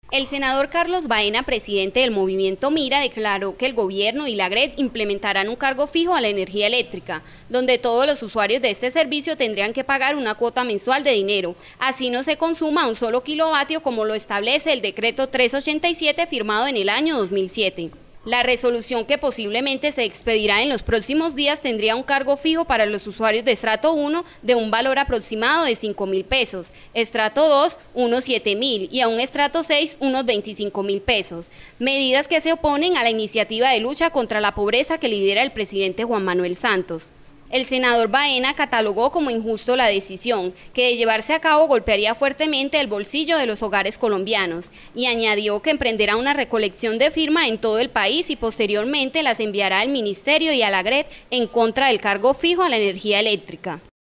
El senador Carlos Baena, presidente del movimiento Mira, declaró que el gobierno y la AGRED implementarán un cargo fijo a la energía eléctrica, donde todos los usuarios de este servicio tendrían que pagar una cuota mensual de dinero. Así no se consuma un solo kilovatio como lo establece el decreto 387 firmado en el año 2007. La resolución, que posiblemente se expedirá en los próximos días, tendría un cargo fijo para los usuarios de estrato 1 de un valor aproximado de 5.000 pesos, estrato 2 unos 7.000 y a un estrato 6 unos 25.000 pesos. Medidas que se oponen a la iniciativa de lucha contra la pobreza que lidera el presidente Juan Manuel Santos. El senador Baena catalogó como injusto la decisión, que de llevarse a cabo golpearía fuertemente el bolsillo de los hogares colombianos, y añadió que emprenderá una recolección de firmas en todo el país y posteriormente las enviará al ministerio y a la AGRED en contra del cargo fijo a la energía eléctrica.